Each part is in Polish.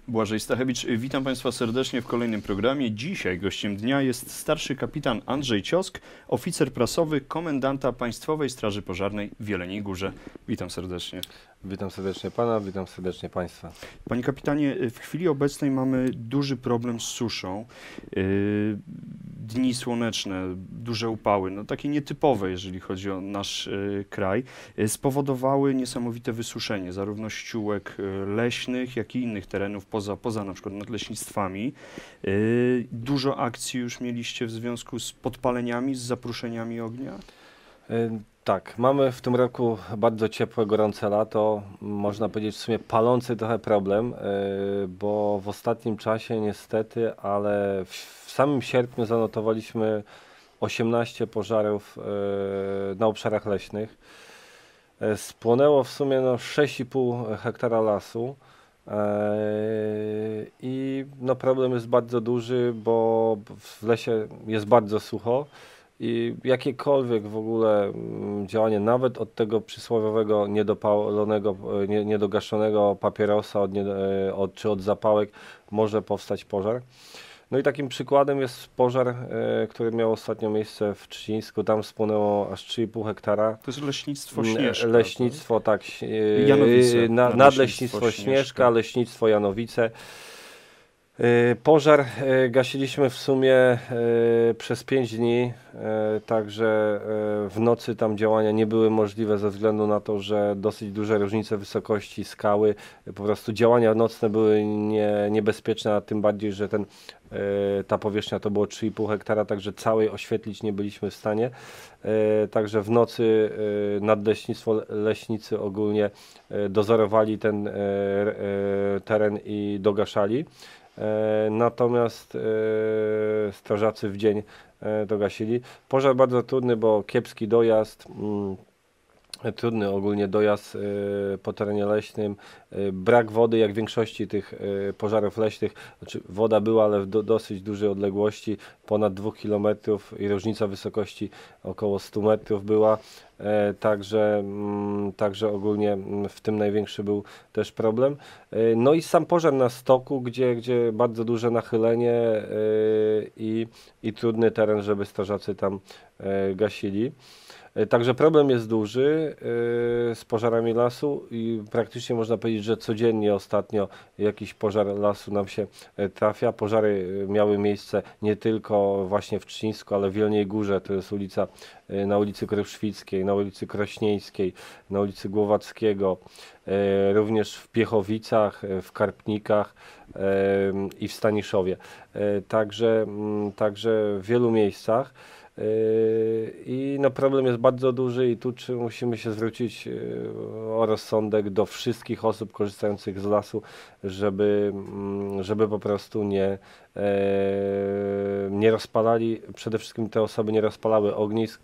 Błażej Stachewicz, witam Państwa serdecznie w kolejnym programie. Dzisiaj gościem dnia jest starszy kapitan Andrzej Ciosk, oficer prasowy komendanta Państwowej Straży Pożarnej w Jeleniej Górze. Witam serdecznie. Witam serdecznie Pana, witam serdecznie Państwa. Panie kapitanie, w chwili obecnej mamy duży problem z suszą. Dni słoneczne, duże upały, no takie nietypowe, jeżeli chodzi o nasz kraj, spowodowały niesamowite wysuszenie zarówno ściółek leśnych, jak i innych terenów poza na przykład nadleśnictwami. Dużo akcji już mieliście w związku z podpaleniami, z zapruszeniami ognia? Tak, mamy w tym roku bardzo ciepłe, gorące lato, można powiedzieć w sumie palący trochę problem, bo w ostatnim czasie niestety, ale w samym sierpniu zanotowaliśmy 18 pożarów na obszarach leśnych. Spłonęło w sumie 6,5 hektara lasu. I problem jest bardzo duży, bo w lesie jest bardzo sucho i jakiekolwiek w ogóle działanie, nawet od tego przysłowiowego niedopalonego, niedogaszonego papierosa czy od zapałek może powstać pożar. No i takim przykładem jest pożar, który miał ostatnio miejsce w Trzcińsku. Tam spłonęło aż 3,5 hektara. To jest leśnictwo Śnieżka. Leśnictwo, tak. Janowice. Nadleśnictwo Śnieżka, leśnictwo Janowice. Pożar gasiliśmy w sumie przez 5 dni, także w nocy tam działania nie były możliwe ze względu na to, że dosyć duże różnice wysokości skały, po prostu działania nocne były niebezpieczne, a tym bardziej, że ta powierzchnia to było 3,5 hektara, także całej oświetlić nie byliśmy w stanie. Także w nocy nadleśnictwo, leśnicy ogólnie dozorowali ten teren i dogaszali. Natomiast strażacy w dzień to gasili. Pożar bardzo trudny, bo kiepski dojazd, trudny ogólnie dojazd po terenie leśnym, brak wody, jak w większości tych pożarów leśnych, znaczy woda była, ale w dosyć dużej odległości, ponad 2 km i różnica wysokości około 100 metrów była, także ogólnie w tym największy był też problem. No i sam pożar na stoku, gdzie bardzo duże nachylenie i trudny teren, żeby strażacy tam gasili. Także problem jest duży z pożarami lasu i praktycznie można powiedzieć, że codziennie ostatnio jakiś pożar lasu nam się trafia. Pożary miały miejsce nie tylko właśnie w Trzcińsku, ale w Jeleniej Górze, to jest na ulicy Kruszwickiej, na ulicy Krośnieńskiej, na ulicy Głowackiego, również w Piechowicach, w Karpnikach i w Staniszowie. Także w wielu miejscach. I problem jest bardzo duży i tu musimy się zwrócić o rozsądek do wszystkich osób korzystających z lasu, żeby po prostu nie rozpalali, przede wszystkim te osoby nie rozpalały ognisk,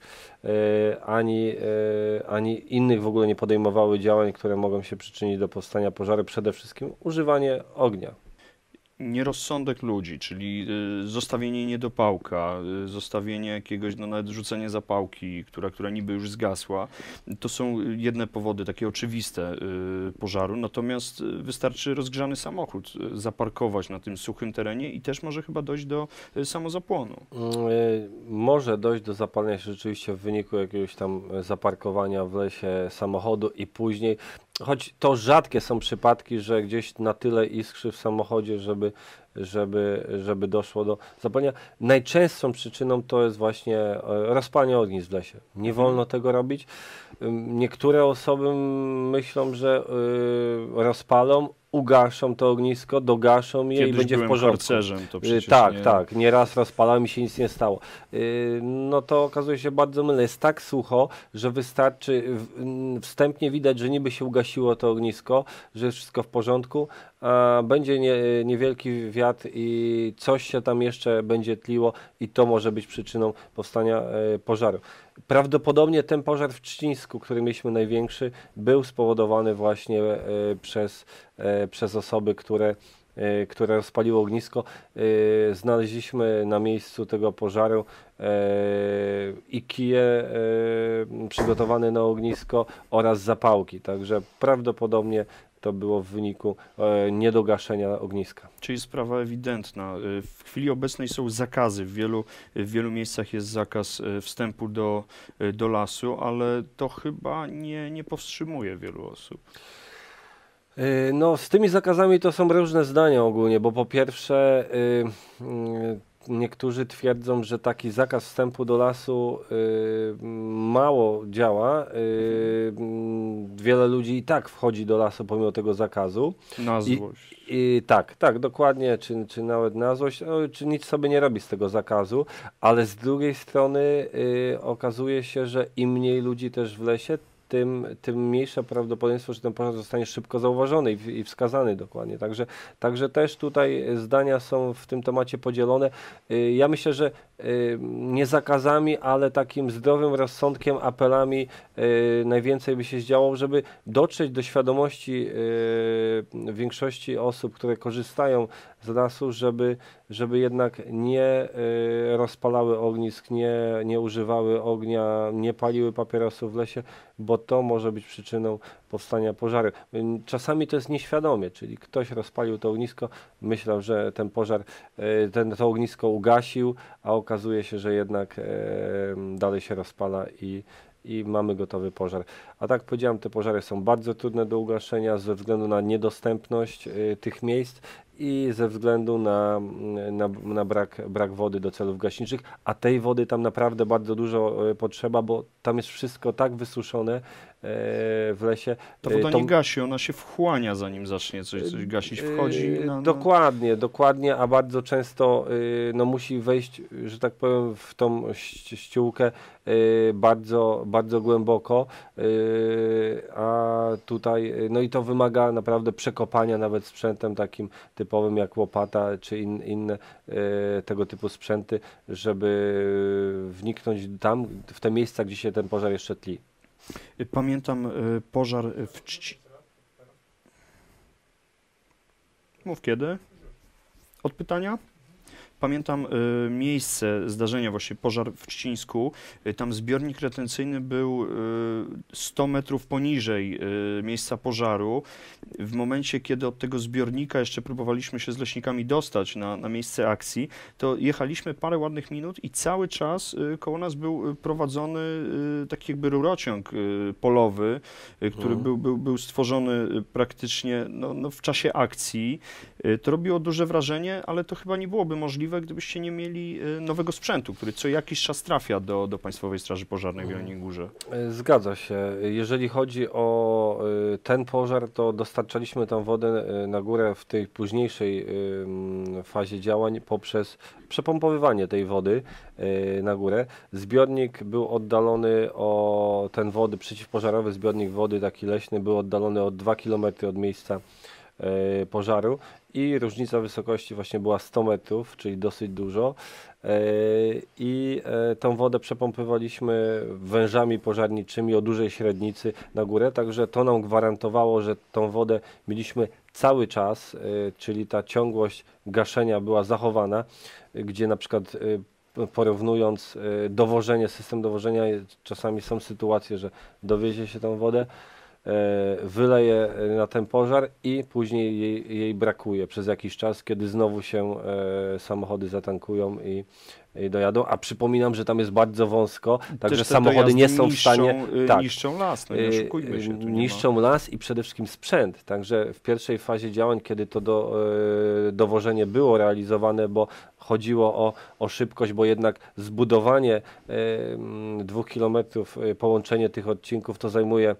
ani innych w ogóle nie podejmowały działań, które mogą się przyczynić do powstania pożaru, przede wszystkim używanie ognia. Nierozsądek ludzi, czyli zostawienie niedopałka, zostawienie jakiegoś, nawet rzucenie zapałki, która niby już zgasła, to są jedne powody, takie oczywiste pożaru, natomiast wystarczy rozgrzany samochód zaparkować na tym suchym terenie i też może chyba dojść do samozapłonu. Może dojść do zapalenia się rzeczywiście w wyniku jakiegoś tam zaparkowania w lesie samochodu i później, choć to rzadkie są przypadki, że gdzieś na tyle iskrzy w samochodzie, żeby doszło do zapalenia. Najczęstszą przyczyną to jest właśnie rozpalanie ognisk w lesie. Nie wolno tego robić. Niektóre osoby myślą, że rozpalą, ugaszą to ognisko, dogaszą je i będzie w porządku. Harcerzem, to przecież tak. Nieraz rozpalałem i się nic nie stało. No to okazuje się bardzo mylne. Jest tak sucho, że wystarczy, wstępnie widać, że niby się ugasiło to ognisko, że jest wszystko w porządku, a będzie niewielki wiatr i coś się tam jeszcze będzie tliło i to może być przyczyną powstania pożaru. Prawdopodobnie ten pożar w Trzcińsku, który mieliśmy największy, był spowodowany właśnie przez osoby, które rozpaliły ognisko. Znaleźliśmy na miejscu tego pożaru i kije przygotowane na ognisko oraz zapałki. Także prawdopodobnie to było w wyniku niedogaszenia ogniska. Czyli sprawa ewidentna. W chwili obecnej są zakazy. W wielu miejscach jest zakaz wstępu do lasu, ale to chyba nie powstrzymuje wielu osób. No, z tymi zakazami to są różne zdania ogólnie, bo po pierwsze niektórzy twierdzą, że taki zakaz wstępu do lasu mało działa. Wiele ludzi i tak wchodzi do lasu pomimo tego zakazu. Na złość. Tak, dokładnie, czy nawet na złość, no, czy nic sobie nie robi z tego zakazu, ale z drugiej strony okazuje się, że im mniej ludzi też w lesie, tym mniejsze prawdopodobieństwo, że ten pożar zostanie szybko zauważony i wskazany dokładnie. Także też tutaj zdania są w tym temacie podzielone. Ja myślę, że nie zakazami, ale takim zdrowym rozsądkiem, apelami najwięcej by się zdziało, żeby dotrzeć do świadomości większości osób, które korzystają z lasu, żeby jednak nie rozpalały ognisk, nie używały ognia, nie paliły papierosów w lesie, bo to może być przyczyną powstania pożaru. Czasami to jest nieświadomie, czyli ktoś rozpalił to ognisko, myślał, że ten pożar, to ognisko ugasił, a okazuje się, że jednak dalej się rozpala i mamy gotowy pożar. A tak powiedziałem, te pożary są bardzo trudne do ugaszenia ze względu na niedostępność tych miejsc i ze względu na brak wody do celów gaśniczych, a tej wody tam naprawdę bardzo dużo potrzeba, bo tam jest wszystko tak wysuszone w lesie. Ta woda nie gasi, ona się wchłania, zanim zacznie coś gasić, wchodzi Dokładnie, a bardzo często no, musi wejść, że tak powiem, w tą ściółkę bardzo, bardzo głęboko, a tutaj, no i to wymaga naprawdę przekopania nawet sprzętem takim typowym jak łopata czy inne tego typu sprzęty, żeby wniknąć tam, w te miejsca, gdzie się ten pożar jeszcze tli. Pamiętam pożar w Mów kiedy? Od pytania? Pamiętam miejsce zdarzenia, właśnie pożar w Trzcińsku. Tam zbiornik retencyjny był 100 metrów poniżej miejsca pożaru. W momencie, kiedy od tego zbiornika jeszcze próbowaliśmy się z leśnikami dostać na miejsce akcji, to jechaliśmy parę ładnych minut i cały czas koło nas był prowadzony taki jakby rurociąg polowy, który był stworzony praktycznie no, w czasie akcji. To robiło duże wrażenie, ale to chyba nie byłoby możliwe, gdybyście nie mieli nowego sprzętu, który co jakiś czas trafia do Państwowej Straży Pożarnej w Jeleniej Górze. Zgadza się. Jeżeli chodzi o ten pożar, to dostarczaliśmy tam wodę na górę w tej późniejszej fazie działań poprzez przepompowywanie tej wody na górę. Zbiornik był oddalony ten wody, przeciwpożarowy zbiornik wody, taki leśny, był oddalony o 2 km od miejsca pożaru i różnica wysokości właśnie była 100 metrów, czyli dosyć dużo i tą wodę przepompowaliśmy wężami pożarniczymi o dużej średnicy na górę, także to nam gwarantowało, że tą wodę mieliśmy cały czas, czyli ta ciągłość gaszenia była zachowana, gdzie na przykład porównując system dowożenia, czasami są sytuacje, że dowiezie się tą wodę, wyleje na ten pożar i później jej brakuje przez jakiś czas, kiedy znowu się samochody zatankują i dojadą, a przypominam, że tam jest bardzo wąsko, także samochody nie są w stanie... Niszczą las, no nie oszukujmy się. Niszczą las i przede wszystkim sprzęt, także w pierwszej fazie działań, kiedy to dowożenie było realizowane, bo chodziło o szybkość, bo jednak zbudowanie 2 km, połączenie tych odcinków to zajmuje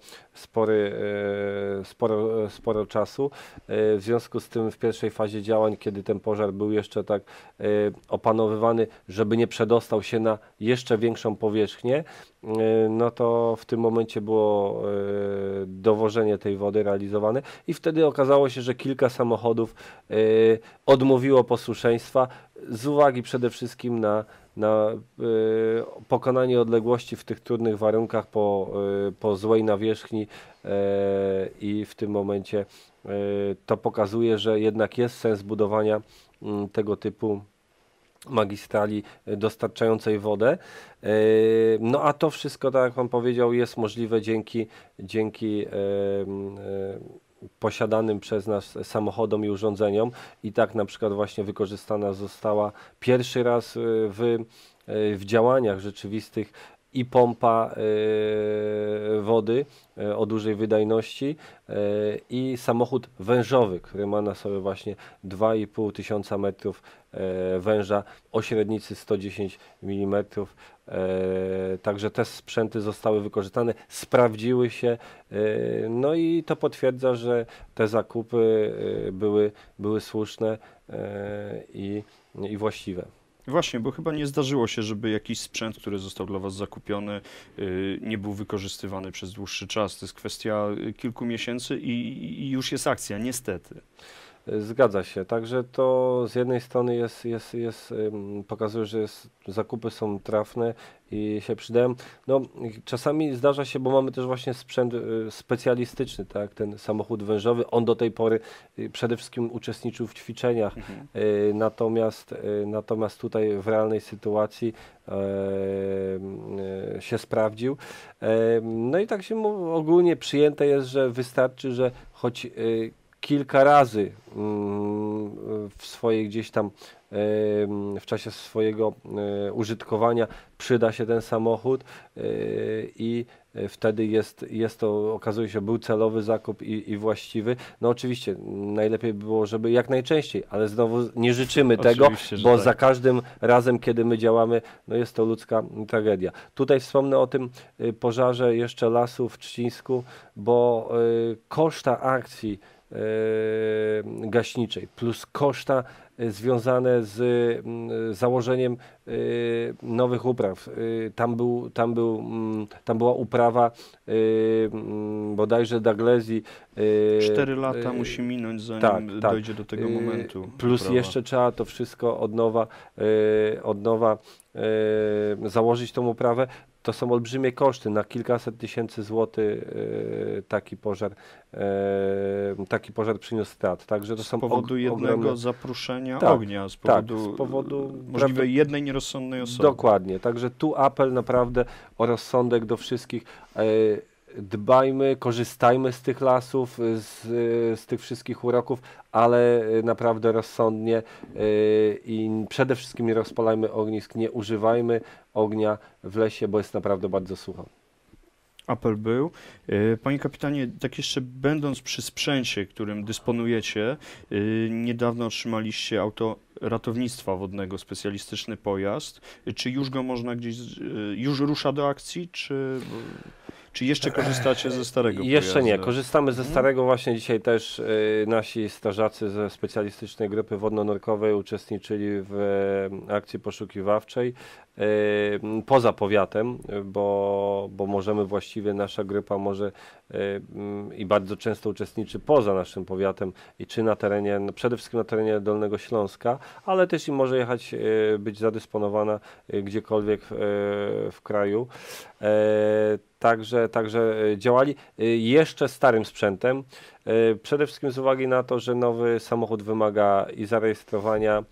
sporo czasu. W związku z tym w pierwszej fazie działań, kiedy ten pożar był jeszcze tak opanowywany, żeby nie przedostał się na jeszcze większą powierzchnię, no to w tym momencie było dowożenie tej wody realizowane i wtedy okazało się, że kilka samochodów odmówiło posłuszeństwa z uwagi przede wszystkim na pokonanie odległości w tych trudnych warunkach po złej nawierzchni i w tym momencie to pokazuje, że jednak jest sens budowania tego typu magistrali dostarczającej wodę. No a to wszystko, tak jak Pan powiedział, jest możliwe dzięki posiadanym przez nas samochodom i urządzeniom i tak na przykład właśnie wykorzystana została pierwszy raz w działaniach rzeczywistych i pompa wody o dużej wydajności i samochód wężowy, który ma na sobie właśnie 2,5 tysiąca metrów węża o średnicy 110 mm. Także te sprzęty zostały wykorzystane, sprawdziły się, no i to potwierdza, że te zakupy były słuszne i właściwe. Właśnie, bo chyba nie zdarzyło się, żeby jakiś sprzęt, który został dla Was zakupiony, nie był wykorzystywany przez dłuższy czas. To jest kwestia kilku miesięcy i już jest akcja, niestety. Zgadza się. Także to z jednej strony pokazuje, że zakupy są trafne i się przydają. No, czasami zdarza się, bo mamy też właśnie sprzęt specjalistyczny, tak, ten samochód wężowy. On do tej pory przede wszystkim uczestniczył w ćwiczeniach, natomiast tutaj w realnej sytuacji się sprawdził. No i tak się ogólnie przyjęte jest, że wystarczy, że choć kilka razy w swojej gdzieś tam w czasie swojego użytkowania przyda się ten samochód i wtedy jest to, okazuje się, był celowy zakup i właściwy. No oczywiście najlepiej by było, żeby jak najczęściej, ale znowu nie życzymy tego, bo za każdym razem, kiedy my działamy, no jest to ludzka tragedia. Tutaj wspomnę o tym pożarze jeszcze lasu w Trzcińsku, bo koszta akcji gaśniczej plus koszta związane z założeniem nowych upraw. Tam była uprawa bodajże Daglezji. 4 lata musi minąć, zanim dojdzie do tego momentu. Plus jeszcze trzeba to wszystko od nowa założyć tą uprawę. To są olbrzymie koszty, na kilkaset tysięcy złotych taki pożar przyniósł strat. Także to z powodu jednego ogromne zapruszenia ognia, z powodu możliwej jednej nierozsądnej osoby. Dokładnie, także tu apel naprawdę o rozsądek do wszystkich. Dbajmy, korzystajmy z tych lasów, z tych wszystkich uroków, ale naprawdę rozsądnie i przede wszystkim nie rozpalajmy ognisk, nie używajmy ognia w lesie, bo jest naprawdę bardzo sucho. Apel był. Panie kapitanie, tak jeszcze będąc przy sprzęcie, którym dysponujecie, niedawno otrzymaliście auto ratownictwa wodnego, specjalistyczny pojazd. Czy już go można gdzieś, już rusza do akcji, czy jeszcze korzystacie ze starego pojazdu? Jeszcze nie, korzystamy ze starego. Właśnie dzisiaj też nasi strażacy ze specjalistycznej grupy wodno-nurkowej uczestniczyli w akcji poszukiwawczej poza powiatem, bo możemy właściwie, nasza grupa może i bardzo często uczestniczy poza naszym powiatem i czy na terenie, przede wszystkim na terenie Dolnego Śląska, ale też i może jechać, być zadysponowana gdziekolwiek w kraju. Także działali jeszcze starym sprzętem, przede wszystkim z uwagi na to, że nowy samochód wymaga i zarejestrowania,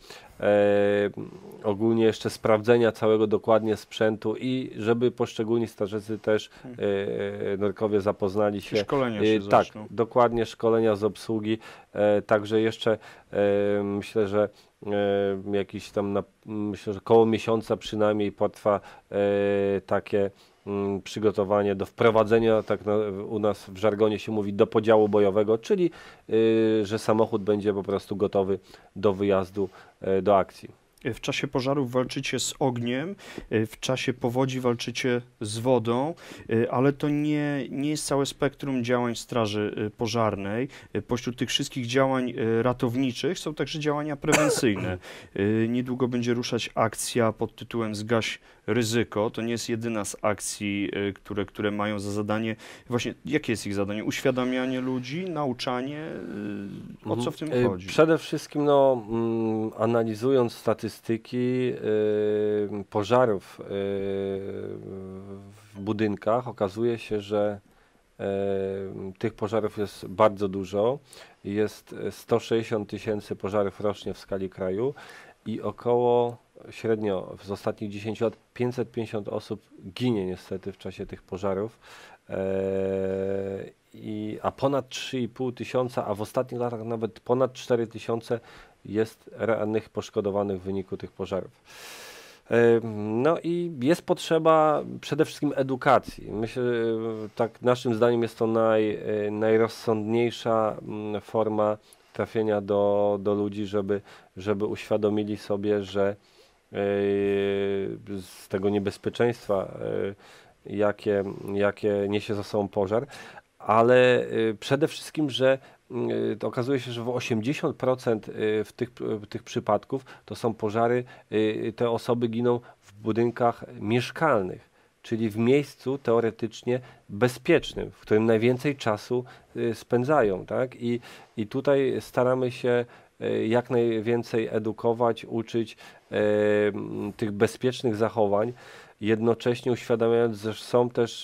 ogólnie jeszcze sprawdzenia całego dokładnie sprzętu i żeby poszczególni strażacy też nurkowie zapoznali się. Szkolenia się tak, zaczną. dokładnie, szkolenia z obsługi, także jeszcze myślę, że jakiś tam, myślę, że koło miesiąca przynajmniej potrwa takie przygotowanie do wprowadzenia, tak u nas w żargonie się mówi, do podziału bojowego, czyli że samochód będzie po prostu gotowy do wyjazdu, do akcji. W czasie pożarów walczycie z ogniem, w czasie powodzi walczycie z wodą, ale to nie jest całe spektrum działań Straży Pożarnej. Pośród tych wszystkich działań ratowniczych są także działania prewencyjne. Niedługo będzie ruszać akcja pod tytułem Zgaś ryzyko. To nie jest jedyna z akcji, które mają za zadanie, właśnie jakie jest ich zadanie? Uświadamianie ludzi, nauczanie? O co w tym chodzi? Przede wszystkim analizując statystyki pożarów w budynkach, okazuje się, że tych pożarów jest bardzo dużo. Jest 160 000 pożarów rocznie w skali kraju i około średnio z ostatnich 10 lat 550 osób ginie niestety w czasie tych pożarów. a ponad 3,5 tysiąca, a w ostatnich latach nawet ponad 4 tysiące jest realnych poszkodowanych w wyniku tych pożarów. No i jest potrzeba przede wszystkim edukacji. Myślę, tak naszym zdaniem jest to najrozsądniejsza forma trafienia do ludzi, żeby uświadomili sobie, że z tego niebezpieczeństwa, jakie niesie za sobą pożar, ale przede wszystkim, że to okazuje się, że w 80% tych przypadków to są pożary, te osoby giną w budynkach mieszkalnych, czyli w miejscu teoretycznie bezpiecznym, w którym najwięcej czasu spędzają, tak? I tutaj staramy się jak najwięcej edukować, uczyć tych bezpiecznych zachowań, jednocześnie uświadamiając, że są też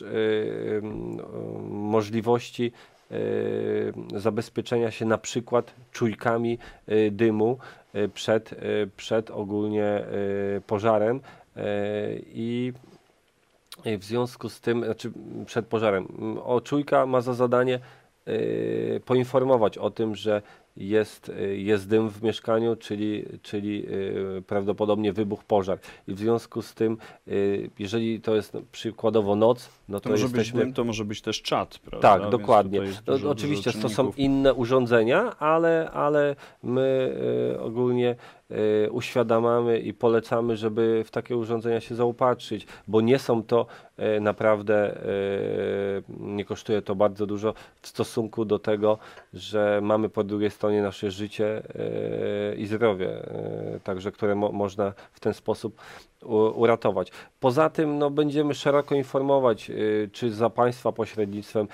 możliwości zabezpieczenia się na przykład czujkami dymu przed ogólnie pożarem i w związku z tym, znaczy przed pożarem, czujka ma za zadanie poinformować o tym, że jest dym w mieszkaniu, czyli prawdopodobnie wybuch pożar. I w związku z tym, jeżeli to jest przykładowo noc, no to może być jesteśmy... dym, to może być też czad, prawda? Tak, dokładnie. Dużo oczywiście to są czynników. inne urządzenia, ale my ogólnie uświadamiamy i polecamy, żeby w takie urządzenia się zaopatrzyć, bo nie są to naprawdę, nie kosztuje to bardzo dużo w stosunku do tego, że mamy po drugiej stronie nasze życie i zdrowie, także które można w ten sposób uratować. Poza tym no, będziemy szeroko informować, czy za Państwa pośrednictwem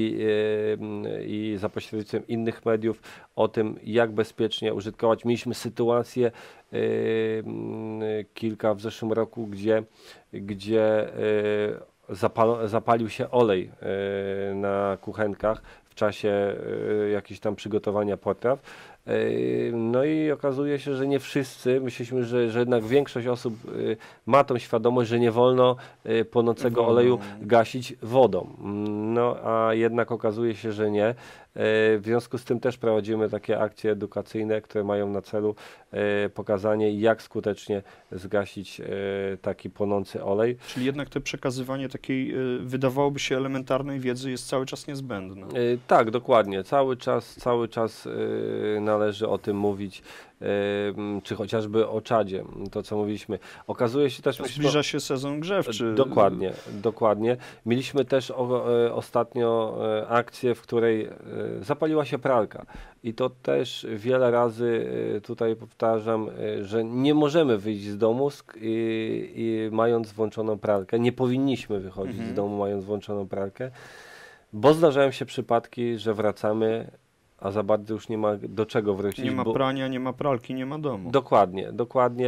i za pośrednictwem innych mediów o tym, jak bezpiecznie użytkować. Mieliśmy sytuację kilka w zeszłym roku, gdzie zapalił się olej na kuchenkach w czasie jakichś tam przygotowania potraw. No i okazuje się, że nie wszyscy, myśleliśmy, że jednak większość osób ma tą świadomość, że nie wolno płonącego oleju gasić wodą. No a jednak okazuje się, że nie. W związku z tym też prowadzimy takie akcje edukacyjne, które mają na celu pokazanie, jak skutecznie zgasić taki płonący olej. Czyli jednak to przekazywanie takiej, wydawałoby się, elementarnej wiedzy jest cały czas niezbędne. Tak, dokładnie. Cały czas należy o tym mówić, czy chociażby o czadzie, to co mówiliśmy. Okazuje się też... Zbliża się sezon grzewczy. Dokładnie. Mieliśmy też ostatnio akcję, w której zapaliła się pralka i to też wiele razy tutaj powtarzam, że nie możemy wyjść z domu mając włączoną pralkę. Nie powinniśmy wychodzić z domu mając włączoną pralkę, bo zdarzają się przypadki, że wracamy, a za bardzo już nie ma do czego wrócić. Nie ma prania, nie ma pralki, nie ma domu. Dokładnie.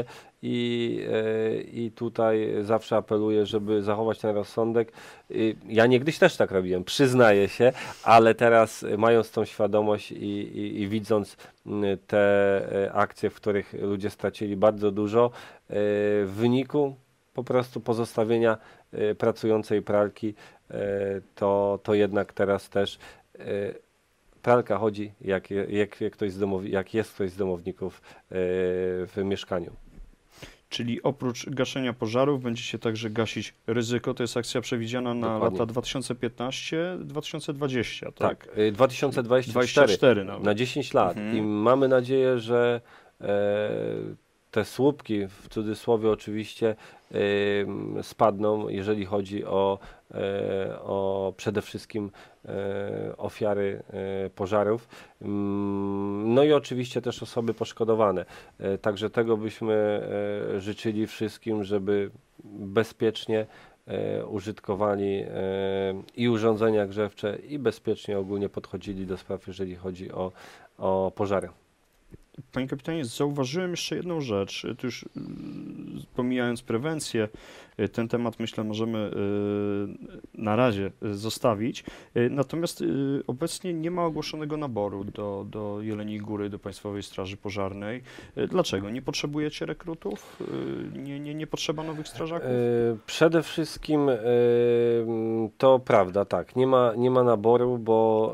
I tutaj zawsze apeluję, żeby zachować ten rozsądek. Ja niegdyś też tak robiłem, przyznaję się, ale teraz mając tą świadomość i widząc te akcje, w których ludzie stracili bardzo dużo, w wyniku po prostu pozostawienia pracującej pralki, to jednak teraz też pralka chodzi, jak jest ktoś z domowników w mieszkaniu. Czyli oprócz gaszenia pożarów będziecie także gasić ryzyko. To jest akcja przewidziana na lata 2015-2020, tak? Tak, 2024 na 10 lat. I mamy nadzieję, że te słupki, w cudzysłowie oczywiście, spadną, jeżeli chodzi o przede wszystkim ofiary pożarów, no i oczywiście też osoby poszkodowane. Także tego byśmy życzyli wszystkim, żeby bezpiecznie użytkowali i urządzenia grzewcze i bezpiecznie ogólnie podchodzili do spraw, jeżeli chodzi o pożary. Panie kapitanie, zauważyłem jeszcze jedną rzecz. To już pomijając prewencję, ten temat, myślę, możemy na razie zostawić. Natomiast obecnie nie ma ogłoszonego naboru do Jeleniej Góry, do Państwowej Straży Pożarnej. Dlaczego? Nie potrzebujecie rekrutów? Nie potrzeba nowych strażaków? Przede wszystkim to prawda, tak. Nie ma naboru, bo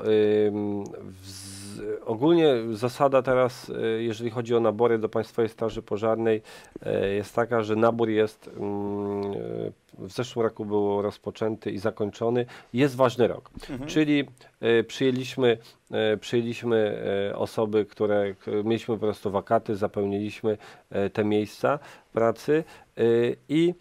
ogólnie zasada teraz, jeżeli chodzi o nabory do Państwowej Straży Pożarnej, jest taka, że nabór jest w zeszłym roku był rozpoczęty i zakończony. Jest ważny rok, czyli przyjęliśmy osoby, które mieliśmy po prostu wakaty, zapełniliśmy te miejsca pracy i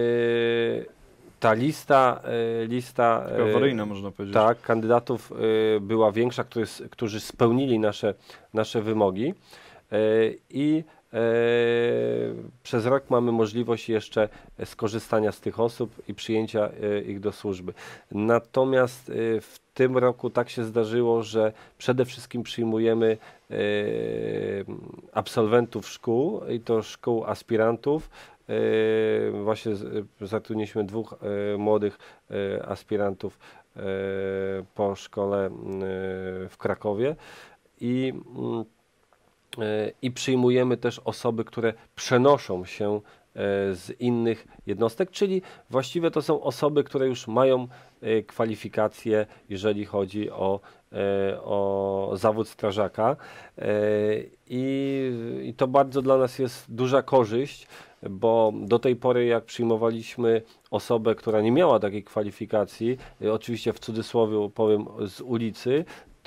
ta lista awaryjna, można powiedzieć. Tak, kandydatów była większa, którzy spełnili nasze wymogi i przez rok mamy możliwość jeszcze skorzystania z tych osób i przyjęcia ich do służby. Natomiast w tym roku tak się zdarzyło, że przede wszystkim przyjmujemy absolwentów szkół i to szkół aspirantów. Właśnie zatrudniliśmy 2 młodych aspirantów po szkole w Krakowie i przyjmujemy też osoby, które przenoszą się z innych jednostek, czyli właściwie to są osoby, które już mają kwalifikacje, jeżeli chodzi o zawód strażaka i to bardzo dla nas jest duża korzyść, bo do tej pory jak przyjmowaliśmy osobę, która nie miała takiej kwalifikacji, oczywiście w cudzysłowie powiem z ulicy,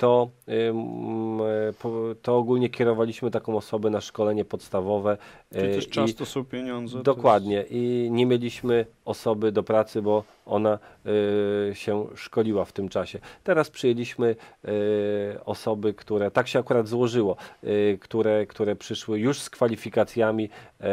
to ogólnie kierowaliśmy taką osobę na szkolenie podstawowe. Czyli też czas to są pieniądze. Dokładnie i nie mieliśmy osoby do pracy, bo ona się szkoliła w tym czasie. Teraz przyjęliśmy osoby, które, tak się akurat złożyło, które przyszły już z kwalifikacjami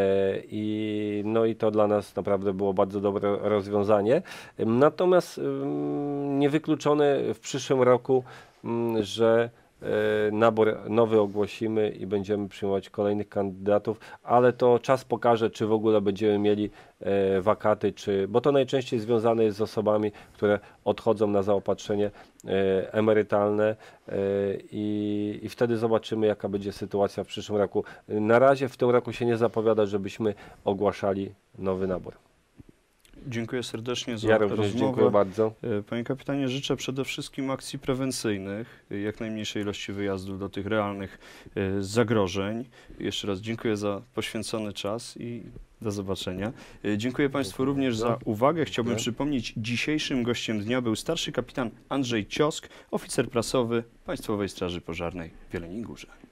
i to dla nas naprawdę było bardzo dobre rozwiązanie. Natomiast niewykluczone w przyszłym roku, że nabór nowy ogłosimy i będziemy przyjmować kolejnych kandydatów, ale to czas pokaże, czy w ogóle będziemy mieli wakaty, bo to najczęściej związane jest z osobami, które odchodzą na zaopatrzenie emerytalne i wtedy zobaczymy, jaka będzie sytuacja w przyszłym roku. Na razie w tym roku się nie zapowiada, żebyśmy ogłaszali nowy nabór. Dziękuję serdecznie za Ja również rozmowę. dziękuję bardzo. Panie kapitanie, życzę przede wszystkim akcji prewencyjnych, jak najmniejszej ilości wyjazdów do tych realnych zagrożeń. Jeszcze raz dziękuję za poświęcony czas i do zobaczenia. Dziękuję Państwu również za uwagę. Chciałbym przypomnieć, dzisiejszym gościem dnia był starszy kapitan Andrzej Ciosk, oficer prasowy Państwowej Straży Pożarnej w Jeleniej Górze.